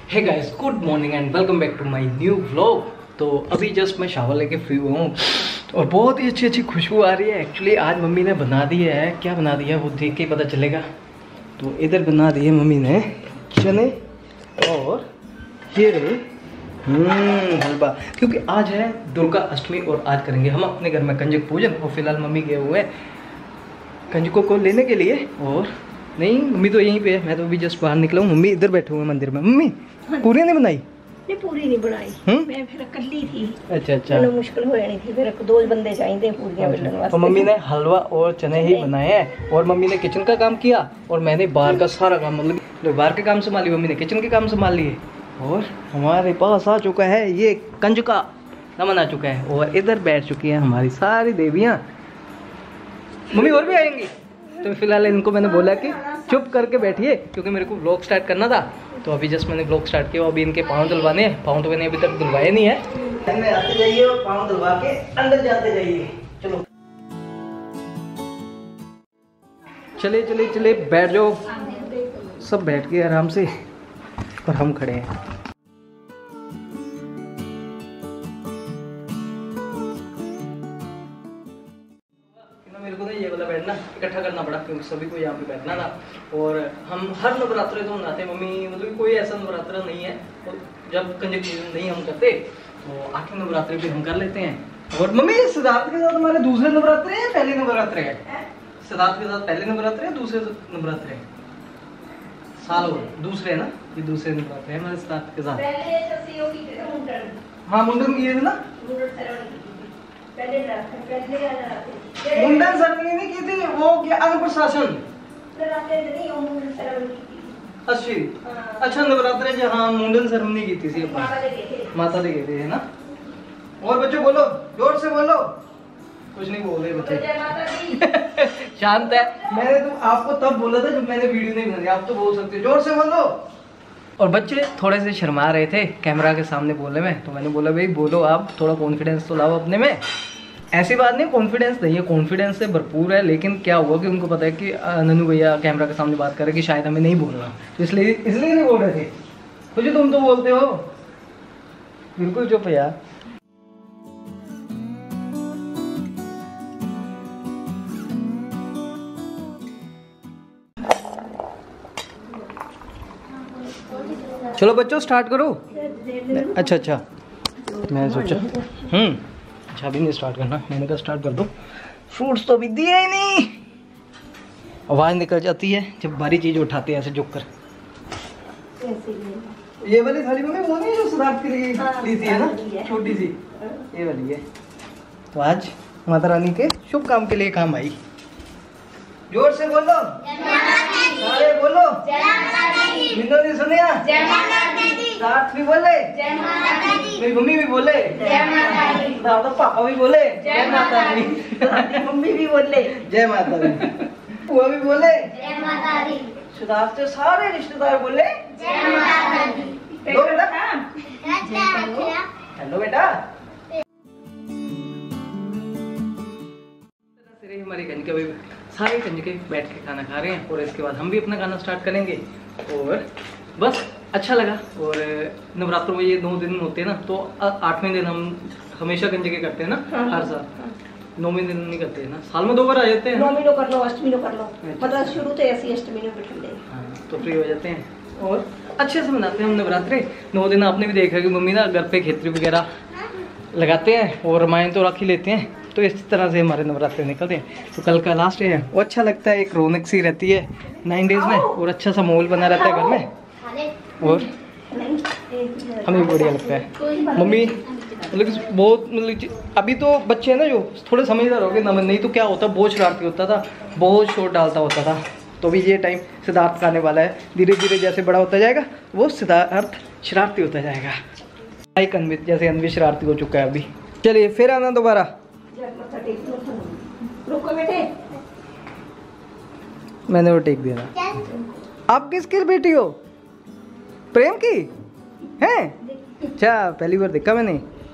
Hey guys, good morning and welcome back to my new vlog. तो अभी just मैं shower लेके free हुआ हूँ और बहुत ही अच्छी अच्छी खुशबू आ रही है। एक्चुअली आज मम्मी ने बना दी है, क्या बना दिया वो देख के ही पता चलेगा। तो इधर बना दिए मम्मी ने चने और ये रहे हलवा, क्योंकि आज है दुर्गा अष्टमी और आज करेंगे हम अपने घर में कंजक पूजन। और फिलहाल मम्मी गए हुए हैं कंजकों को लेने के लिए और नहीं मम्मी तो यहीं पे है, मैं तो अभी जस्ट बाहर निकला हूँ। मम्मी इधर बैठे हुए मंदिर में। मम्मी पूरी नहीं बनाई? नहीं पूरी नहीं बनाई, मैं फिर कल्ली थी। अच्छा मुश्किल हो जानी थी, फिर दो बंदे चाहिए पूरियां बेलने वास्ते। तो मम्मी ने हलवा और चने ही बनाए हैं और मम्मी ने किचन का काम किया और मैंने बाहर का सारा काम, मतलब बाहर के काम संभाली, मम्मी ने किचन के काम संभाल लिए। और हमारे पास आ चुका है ये कंजका नमन आ चुका है और इधर बैठ चुकी हैं हमारी सारी देवियाँ। मम्मी और भी आएंगी, तो फिलहाल इनको मैंने बोला कि चुप करके बैठिए क्योंकि मेरे को व्लॉग स्टार्ट करना था। तो अभी जस्ट मैंने व्लॉग स्टार्ट किया। अभी इनके पाँव धुलवाने हैं, पाँव तो मैंने अभी तक धुलवाए नहीं है। में आते जाइए और पाँव धुलवा के अंदर जाते जाइए। चलो चले चले चले बैठ जाओ, सब बैठ गए आराम से और हम खड़े हैं। मेरे को ना ये वाला बैठना इकट्ठा करना पड़ा क्योंकि सभी को यहाँ पे बैठना था। और हम हर नवरात्रे तो मनाते हैं मम्मी, मतलब कोई ऐसा नवरात्रा नहीं है तो जब कंजक पूजन नहीं हम करते तो आखिरी नवरात्रे भी हम कर लेते हैं। और मम्मी सिद्धार्थ के साथ हमारे दूसरे नवरात्रे है पहले नवरात्रे है? सिद्धार्थ के साथ पहले नवरात्रे है दूसरे नवरात्रे है? साल हो दूसरे है ना, ये दूसरे नवरात्रे है हमारे सिद्धार्थ के साथ। हाँ मुंडन किए थे ना, मुंडन सेरेमनी नहीं की थी, वो क्या अन्नप्रशासन। अच्छा नवरात्रे जी, हाँ मुंडन सेरेमनी की थी माता दे गए थे, है ना। और बच्चों बोलो, जोर से बोलो। कुछ नहीं बोल रहे बच्चे शांत है। मैंने तो आपको तब बोला था जब मैंने वीडियो नहीं बनाई, आप तो बोल सकते हो, जोर से बोलो। और बच्चे थोड़े से शर्मा रहे थे कैमरा के सामने बोलने में, तो मैंने बोला भाई बोलो आप, थोड़ा कॉन्फिडेंस तो लाओ अपने में। ऐसी बात नहीं कॉन्फिडेंस नहीं है, कॉन्फिडेंस से भरपूर है, लेकिन क्या हुआ कि उनको पता है कि नन्नू भैया कैमरा के सामने बात कर रहे कि शायद हमें नहीं बोलना, तो इसलिए नहीं बोल रहे थे। कुछ तुम तो बोलते हो, बिल्कुल चुप यार। चलो बच्चों स्टार्ट करो। अच्छा मैं सोचा अच्छा अभी नहीं स्टार्ट करना, मैंने कहा स्टार्ट कर दो। फ्रूट्स तो अभी दिए ही नहीं, आवाज़ निकल जाती है जब भारी चीज़ उठाते हैं ऐसे झुक कर। ये वाली थाली में वो नहीं जो सिद्धार्थ के लिए ली थी, है ना, छोटी सी, ये वाली है। तो आज माता रानी के शुभ काम के लिए काम आई। जोर से बोलो, सारे बोलो, विनोदी सुनिया, साथ भी बोले, मेरी मम्मी भी बोले, दादा पापा भी बोले, जय माता दी, मम्मी भी बोले जय माता दी, बुआ भी बोले जय माता दी, सिद्धार्थ से सारे रिश्तेदार बोले जय माता दी। हेलो बेटा, हेलो बेटा। हमारे कंजके भी सारे कंजके बैठ के खाना खा रहे हैं और इसके बाद हम भी अपना खाना स्टार्ट करेंगे। और बस अच्छा लगा। और नवरात्रों में ये 9 दिन होते हैं ना, तो 8वें दिन हम हमेशा कंजके करते हैं ना, हर साल। 9वें दिन नहीं करते हैं ना, साल में 2 बार आ जाते हैं। 9वीं को कर लो, 8वीं को कर लो, मतलब शुरू तो ऐसी 8वीं में बैठ ले, तो फ्री हो जाते हैं और अच्छे से मनाते हैं हम नवरात्रे। 9 दिन आपने भी देखा कि मम्मी ना घर पे खेतरी वगैरह लगाते हैं और रामायण तो रख ही लेते हैं। तो इस तरह से हमारे नवरात्रे निकलते हैं। तो कल का लास्ट डे है, वो अच्छा लगता है, एक रौनक सी रहती है 9 डेज में और अच्छा सा माहौल बना रहता है घर में और हमें बढ़िया लगता है। मम्मी मतलब बहुत, मतलब अभी तो बच्चे हैं ना जो थोड़े समझदार हो गए ना, नहीं तो क्या होता बहुत शरारती होता था, बहुत शोर डालता होता था। तो अभी ये टाइम सिद्धार्थ का आने वाला है, धीरे धीरे जैसे बड़ा होता जाएगा वो सिद्धार्थ शरारती होता जाएगा। लाइक अनवित, जैसे अनवित शरारती हो चुका है अभी। चलिए फिर आना दोबारा। रुको बेटे, मैंने वो टेक दिया। आप किसकी बेटी हो? प्रेम की हैं? अच्छा पहली बार देखा मैंने।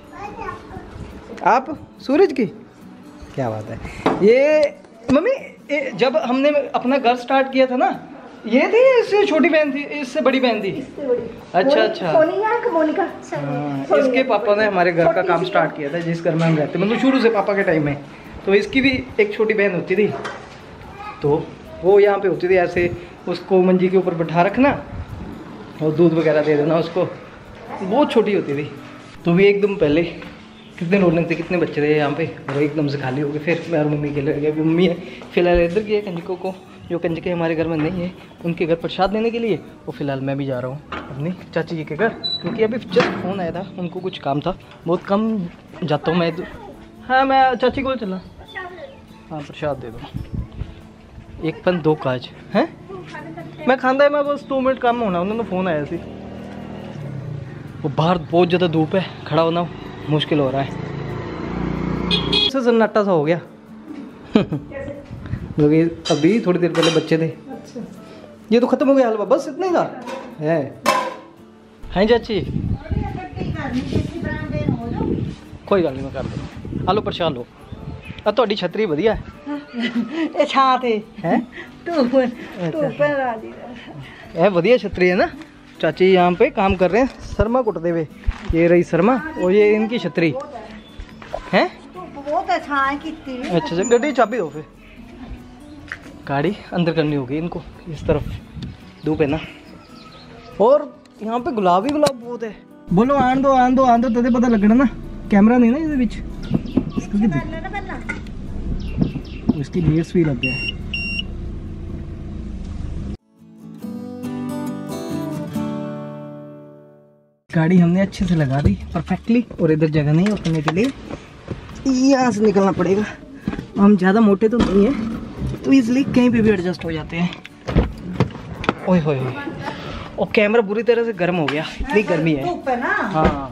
आप सूरज की? क्या बात है। ये मम्मी जब हमने अपना घर स्टार्ट किया था ना, ये थी, इससे छोटी बहन थी, इससे बड़ी बहन थी? इससे बड़ी। अच्छा अच्छा। सोनिया मोनिका। हाँ, इसके पापा ने हमारे घर का काम स्टार्ट किया था, जिस घर में हम रहते, मतलब शुरू से पापा के टाइम में। तो इसकी भी एक छोटी बहन होती थी, तो वो यहाँ पे होती थी ऐसे, उसको मंजी के ऊपर बैठा रखना और दूध वगैरह दे देना उसको। बहुत छोटी होती थी। तो भी एकदम पहले कितने रौनक थे, कितने बच्चे थे यहाँ पे, और एकदम से खाली हो गए। फिर मैं और मम्मी के लग गया। मम्मी है फिलहाल इधर की है, कंजकों को, जो कंजके हमारे घर में नहीं है, उनके घर प्रसाद देने के लिए। और फिलहाल मैं भी जा रहा हूँ अपनी चाची जी के घर, क्योंकि अभी जस्ट फ़ोन आया था, उनको कुछ काम था। बहुत कम जाता हूँ मैं। हाँ, मैं चाची को चला। हाँ, प्रसाद दे दो। 1 पन 2 काज हैं। मैं खांदा है, मैं बस 2 मिनट काम होना, उन्होंने फ़ोन आया सी। वो बाहर बहुत ज़्यादा धूप है, खड़ा होना मुश्किल हो रहा है। सन्नाटा सा हो गया क्योंकि अभी थोड़ी देर पहले बच्चे थे। अच्छा। ये तो खत्म हो गया हलवा, बस इतना ही था है। हाँ चाची, कोई गल नहीं, मैं कर दूँ। आलो प्रसाद लो। ਤੁਹਾਡੀ ਛਤਰੀ ਵਧੀਆ ਹੈ। ਇਹ ਛਾਂ ਤੇ है ਧੂਪ पे राजी। ये बढ़िया छतरी है ना। चाची यहाँ पे काम कर रहे हैं, शर्मा कुटते हुए। ये रही शर्मा और ये इनकी छतरी है। बहुत अच्छा है। अच्छा, गड्डी चाबी दो, फिर गाड़ी अंदर करनी होगी इनको। इस तरफ धूप है ना, और यहाँ पे गुलाब ही गुलाब बहुत है। बोलो आन दो आन दो आन दो, तदे पता लगना ना, कैमरा नहीं ना इसके बीच। इसकी लेयर्स भी लग गया। गाड़ी हमने अच्छे से लगा दी परफेक्टली, और इधर जगह नहीं उतरने के लिए, यहाँ से निकलना पड़ेगा। हम ज़्यादा मोटे तो नहीं है, तो इसलिए कहीं पे भी एडजस्ट हो जाते हैं। ओए होए, और कैमरा बुरी तरह से गर्म हो गया, इतनी गर्मी है। हाँ,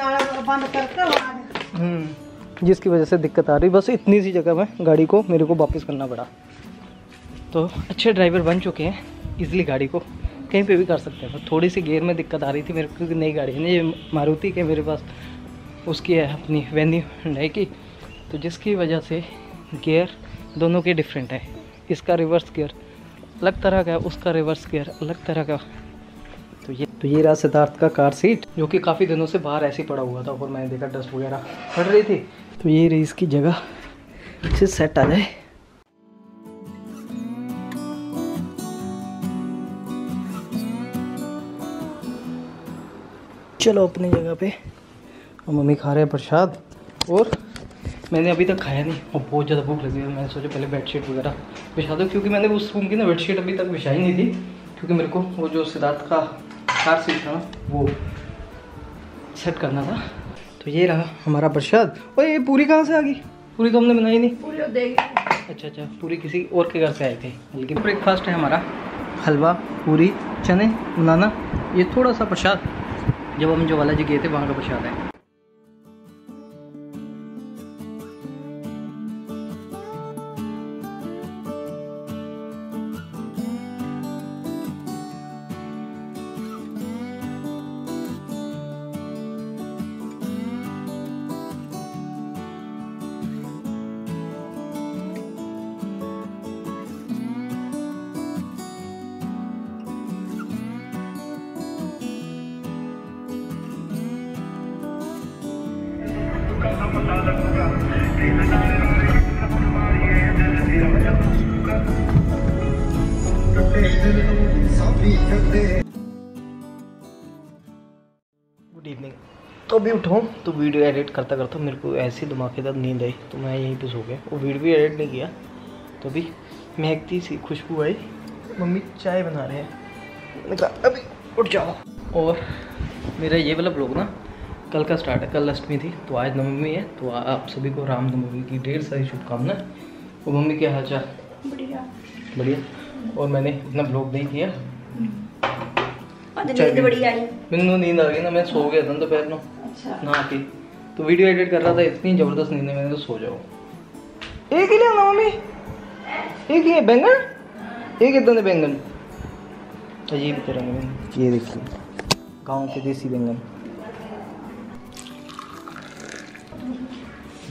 जिसकी वजह से दिक्कत आ रही। बस इतनी सी जगह में गाड़ी को मेरे को वापस करना पड़ा। तो अच्छे ड्राइवर बन चुके हैं, इजीली गाड़ी को कहीं पे भी कर सकते हैं। पर थोड़ी सी गियर में दिक्कत आ रही थी मेरे को, क्योंकि नई गाड़ी है ना, ये मारुति के मेरे पास, उसकी है अपनी वेन्यू हुंडई की, तो जिसकी वजह से गियर दोनों के डिफरेंट है। इसका रिवर्स गियर अलग तरह का है, उसका रिवर्स गियर अलग तरह का। तो ये रहा सिद्धार्थ का कार सीट, जो कि काफ़ी दिनों से बाहर ऐसे ही पड़ा हुआ था, और मैंने देखा डस्ट वगैरह पड़ रही थी। तो ये रही इसकी जगह, अच्छे सेट आ जाए। चलो अपनी जगह पे। और मम्मी खा रहे हैं प्रसाद, और मैंने अभी तक खाया नहीं, और बहुत ज़्यादा भूख लगी है। मैंने सोचा पहले बेडशीट वगैरह बिछा दो, क्योंकि मैंने उस रूम की ना बेडशीट अभी तक बिछाई नहीं थी, क्योंकि मेरे को वो जो सिद्धार्थ का कार सीट था वो सेट करना था। तो ये रहा हमारा प्रसाद। और ये पूरी कहाँ से आ गई? पूरी तो हमने बनाई नहीं। पूरी देगी। अच्छा अच्छा, पूरी किसी और के घर से आए थे। लेकिन ब्रेकफास्ट है हमारा, हलवा, पूरी, चने, बनाना, ये थोड़ा सा प्रसाद जब हम ज्वाला जी गए थे वहाँ का प्रसाद है। Good evening. तो अभी उठाऊँ तो वीडियो एडिट करता करता मेरे को ऐसी धमाकेदार नींद आई, तो मैं यहीं पे सो गया, वो वीडियो भी एडिट नहीं किया। तो अभी महकती सी खुशबू आई, मम्मी चाय बना रहे हैं, मैंने कहा अभी उठ जाओ। और मेरा ये वाला ब्लॉग ना कल का स्टार्ट है, कल अष्टमी थी, तो आज नवमी है, तो आप सभी को रामनवमी की ढेर सारी शुभकामनाएं। और मम्मी क्या हाल चाल? बढ़िया बढ़िया। और मैंने इतना ब्लॉग नहीं किया, नींद बड़ी आई। मैंने नींद आ गई ना, मैं सो गया था दोपहर में। अच्छा। ना आती तो वीडियो एडिट कर रहा था, इतनी ज़बरदस्त नींद है, मैंने तो सो जाओ। एक ही लिया ना मम्मी, एक ही है बैंगन, एक इतना बैंगन अजीब तरह में। ये देखिए गाँव के देसी बैंगन।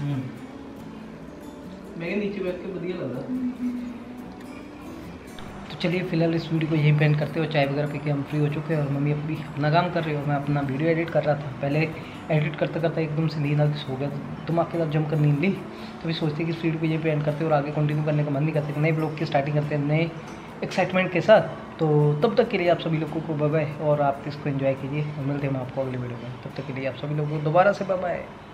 मैं नीचे बैठ के बढ़िया लगा। तो तो चलिए फिलहाल इस वीडियो को यहीं पे एंड करते हो। चाय वगैरह पी के हम फ्री हो चुके हैं और मम्मी अभी अपना काम कर रही हो। मैं अपना वीडियो एडिट कर रहा था। पहले एडिट करते करते एकदम से नींद आके सो गया, दिमाग के साथ जमकर नींद ली। तो भी सोचते कि इस वीडियो को यहीं पे एंड करते हैं और आगे कंटिन्यू करने का मन नहीं करते, नए ब्लॉग की स्टार्टिंग करते हैं नए एक्साइटमेंट के साथ। तो तब तक के लिए आप सभी लोगों को बाय बाय और आप इसको एंजॉय कीजिए और मिलते हैं हम आपको अगले वीडियो में। तब तक के लिए आप सभी लोगों को दोबारा से बाय बाय।